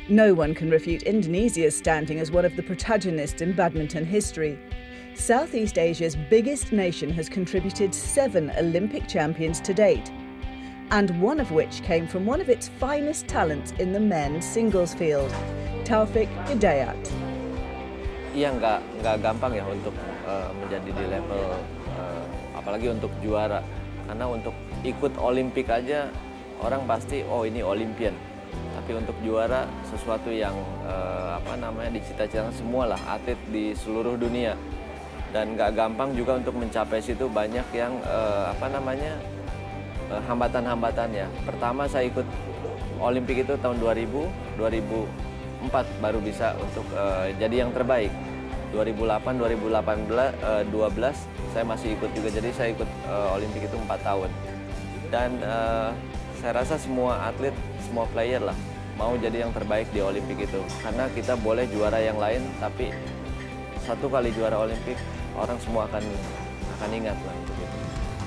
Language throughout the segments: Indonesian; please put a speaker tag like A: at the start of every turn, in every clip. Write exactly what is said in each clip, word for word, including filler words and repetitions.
A: No one can refute Indonesia's standing as one of the protagonists in badminton history. Southeast Asia's biggest nation has contributed seven Olympic champions to date, and one of which came from one of its finest talents in the men's singles field, Taufik Hidayat.
B: Iya, nggak nggak gampang ya untuk uh, menjadi di level uh, apalagi untuk juara, karena untuk ikut Olimpik aja orang pasti oh ini Olimpian, tapi untuk juara sesuatu yang uh, apa namanya dicita-citakan semua lah atlet di seluruh dunia, dan nggak gampang juga untuk mencapai situ. Banyak yang uh, apa namanya uh, hambatan-hambatannya. Pertama saya ikut Olimpik itu tahun dua ribu, dua ribu empat baru bisa untuk uh, jadi yang terbaik. dua ribu delapan, dua ribu delapan belas, uh, dua belas saya masih ikut juga, jadi saya ikut uh, Olimpik itu empat tahun. Dan uh, saya rasa semua atlet, semua player lah mau jadi yang terbaik di Olimpik itu, karena kita boleh juara yang lain, tapi satu kali juara Olimpik orang semua akan akan ingat lah untuk itu.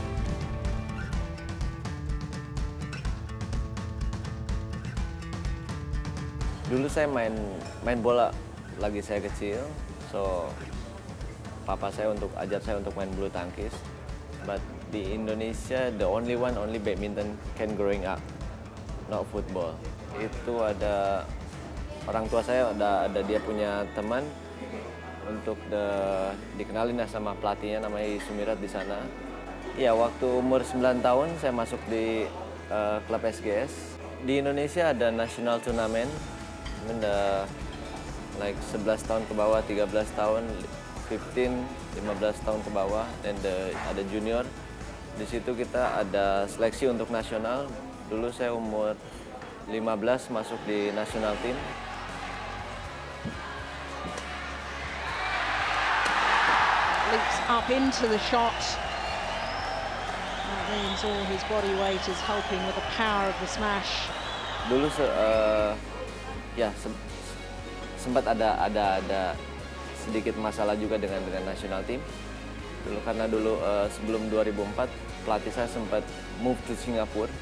B: Dulu saya main main bola lagi saya kecil, so papa saya untuk ajar saya untuk main bulu tangkis. But di Indonesia the only one only badminton can growing up, not football. Itu ada orang tua saya, ada ada dia punya teman untuk the, dikenalin sama pelatihnya namanya Sumirat di sana. Ya, waktu umur sembilan tahun saya masuk di uh, klub S G S. Di Indonesia ada national turnamen. Ada like sebelas tahun ke bawah, tiga belas tahun, fifteen, lima belas tahun ke bawah, dan the, ada junior. Di situ kita ada seleksi untuk nasional. Dulu saya umur lima belas masuk di national team.
C: Leaps up into the shot. That means all his body weight is helping with the power of the smash.
B: Dulu uh, ya sempat ada ada ada sedikit masalah juga dengan dengan national team dulu, karena dulu uh, sebelum dua ribu empat pelatih saya sempat move to Singapura.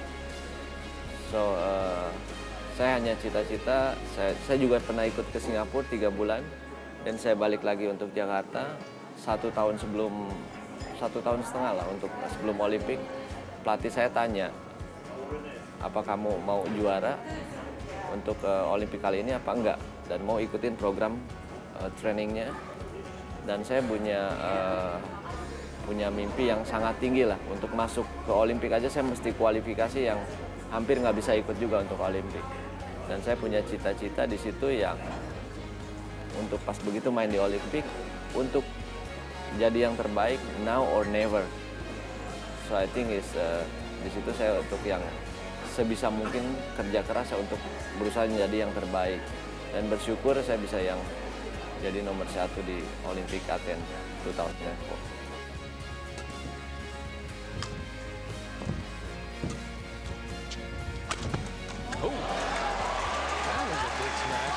B: So uh, saya hanya cita-cita, saya saya juga pernah ikut ke Singapura tiga bulan, dan saya balik lagi untuk Jakarta satu tahun sebelum satu tahun setengah lah untuk sebelum Olimpik. Pelatih saya tanya, apa kamu mau juara untuk uh, Olimpik kali ini apa enggak, dan mau ikutin program uh, trainingnya. Dan saya punya uh, punya mimpi yang sangat tinggi lah untuk masuk ke Olimpik aja. Saya mesti kualifikasi yang hampir nggak bisa ikut juga untuk Olimpik, dan saya punya cita-cita di situ yang untuk pas begitu main di Olimpik untuk jadi yang terbaik, now or never. So I think is uh, di situ saya untuk yang sebisa mungkin kerja keras untuk berusaha menjadi yang terbaik, dan bersyukur saya bisa yang jadi nomor satu di Olimpik Athens dua ribu empat.
D: Oh, that was a big smash.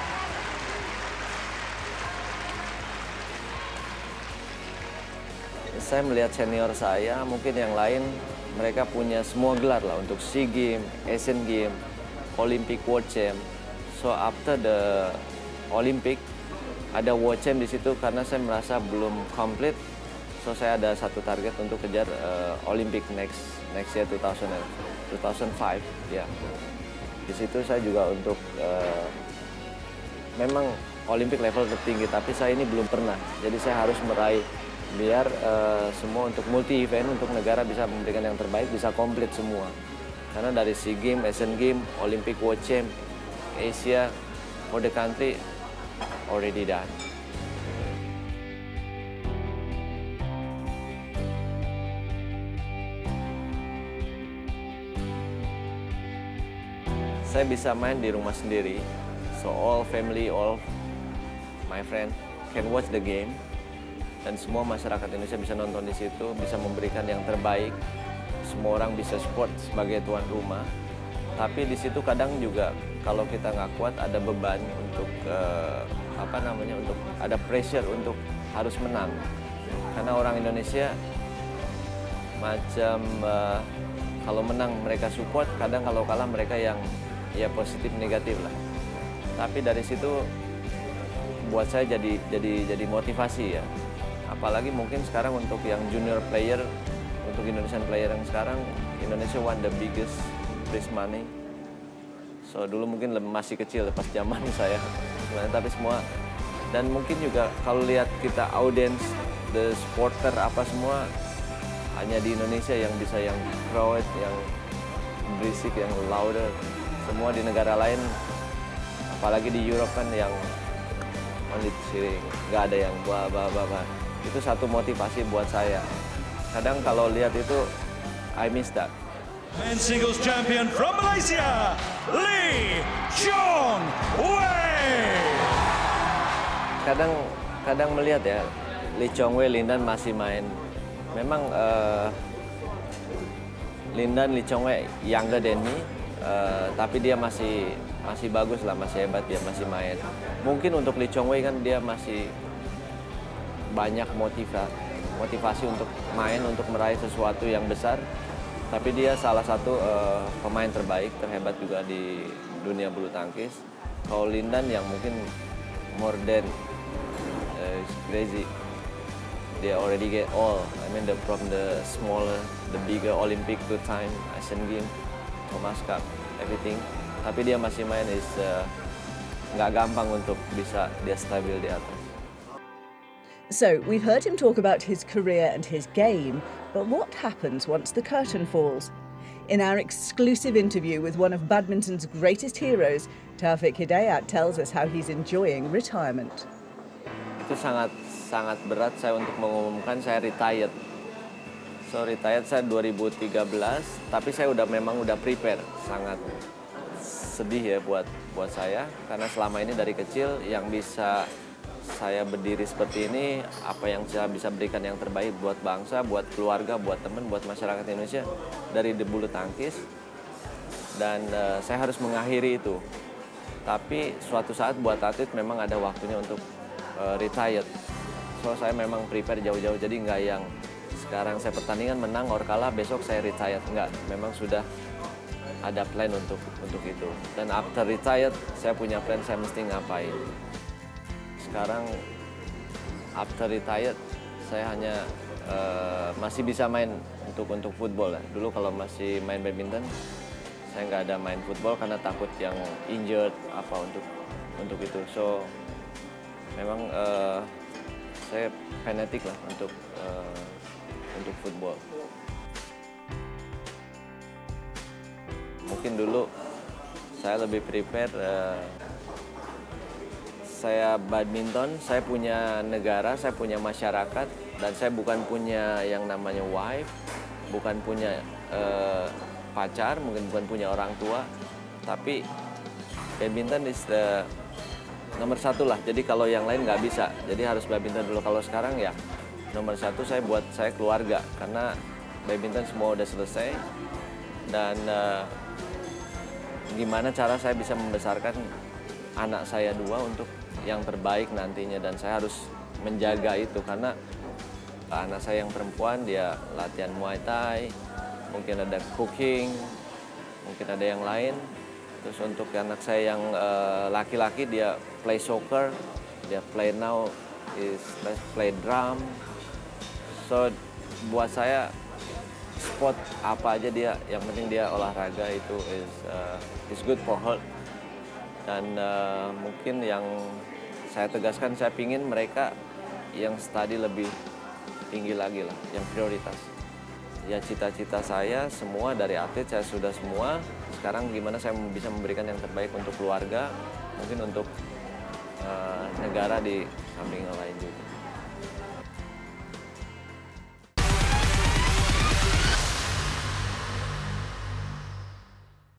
B: Saya melihat senior saya, mungkin yang lain mereka punya semua gelar lah untuk SEA Games, Asian Games, Olympic World Champ. So after the Olympic ada World Champ di situ, karena saya merasa belum komplit. So saya ada satu target untuk kejar uh, Olympic next next year two thousand five. Ya, yeah. Di situ saya juga untuk uh, memang Olympic level tertinggi, tapi saya ini belum pernah. Jadi saya harus meraih biar uh, semua untuk multi event untuk negara bisa memberikan yang terbaik, bisa komplit semua. Karena dari SEA Games, Asian Games, Olympic World Champ, Asia, for the country already done. Saya bisa main di rumah sendiri, so all family, all my friend can watch the game. Dan semua masyarakat Indonesia bisa nonton di situ, bisa memberikan yang terbaik. Semua orang bisa support sebagai tuan rumah. Tapi di situ kadang juga kalau kita nggak kuat ada beban untuk uh, apa namanya untuk ada pressure untuk harus menang. Karena orang Indonesia macam uh, kalau menang mereka support, kadang kalau kalah mereka yang ya positif negatif lah. Tapi dari situ buat saya jadi jadi jadi motivasi ya. Apalagi mungkin sekarang untuk yang junior player, untuk Indonesian player yang sekarang, Indonesia won the biggest prize money. So dulu mungkin masih kecil pas zaman saya, tapi semua. Dan mungkin juga kalau lihat kita audience, the supporter apa semua, hanya di Indonesia yang bisa yang crowd, yang berisik, yang louder. Semua di negara lain, apalagi di Europe kan yang only cheering, nggak ada yang bah bah bah bah. Itu satu motivasi buat saya. Kadang kalau lihat itu, I miss that.
E: Men's singles champion from Malaysia, Lee Chong Wei.
B: Kadang kadang melihat ya, Lee Chong Wei, Lindan masih main. Memang uh, Lindan, Lee Chong Wei younger than me, uh, tapi dia masih masih bagus lah, masih hebat, dia masih main. Mungkin untuk Lee Chong Wei kan dia masih banyak motiva, motivasi untuk main, untuk meraih sesuatu yang besar. Tapi dia salah satu uh, pemain terbaik, terhebat juga di dunia bulu tangkis. Kalau Lindan yang mungkin more than uh, crazy. They already get all. I mean, the, from the smaller, the bigger Olympic two time Asian Games, Thomas Cup, everything. Tapi dia masih main is nggak uh, gampang untuk bisa dia stabil di atas.
A: So, we've heard him talk about his career and his game, but what happens once the curtain falls? In our exclusive interview with one of badminton's greatest heroes, Taufik Hidayat tells us how he's enjoying retirement.
B: Itu sangat sangat berat saya untuk mengumumkan saya retired. So retired saya dua ribu tiga belas, tapi saya udah memang udah prepare. Sangat sedih ya buat buat saya karena selama ini dari kecil yang bisa saya berdiri seperti ini, apa yang saya bisa berikan yang terbaik buat bangsa, buat keluarga, buat teman, buat masyarakat Indonesia dari bulu tangkis. Dan uh, saya harus mengakhiri itu. Tapi suatu saat buat atlet memang ada waktunya untuk uh, retired. So saya memang prepare jauh-jauh, jadi nggak yang sekarang saya pertandingan menang or kalah besok saya retired, nggak. Memang sudah ada plan untuk untuk itu. Dan after retired saya punya plan saya mesti ngapain. Sekarang after retired saya hanya uh, masih bisa main untuk untuk football ya. Dulu kalau masih main badminton saya nggak ada main football karena takut yang injured apa untuk untuk itu. So memang uh, saya fanatik lah untuk uh, untuk football. Mungkin dulu saya lebih prepare. Uh, saya badminton, saya punya negara, saya punya masyarakat, dan saya bukan punya yang namanya wife, bukan punya uh, pacar, mungkin bukan punya orang tua, tapi badminton is the nomor satu lah. Jadi kalau yang lain nggak bisa, jadi harus badminton dulu. Kalau sekarang ya nomor satu saya buat saya keluarga, karena badminton semua udah selesai, dan uh, gimana cara saya bisa membesarkan anak saya dua untuk yang terbaik nantinya, dan saya harus menjaga itu karena anak saya yang perempuan dia latihan Muay Thai, mungkin ada cooking, mungkin ada yang lain. Terus untuk anak saya yang uh, laki-laki dia play soccer, dia play now is play drum. So buat saya sport apa aja dia, yang penting dia olahraga itu is uh, is good for health. Dan uh, mungkin yang saya tegaskan, saya pingin mereka yang study lebih tinggi lagi lah, yang prioritas. Ya cita-cita saya semua dari atlet saya sudah semua. Sekarang gimana saya bisa memberikan yang terbaik untuk keluarga, mungkin untuk uh, negara di samping yang lain juga.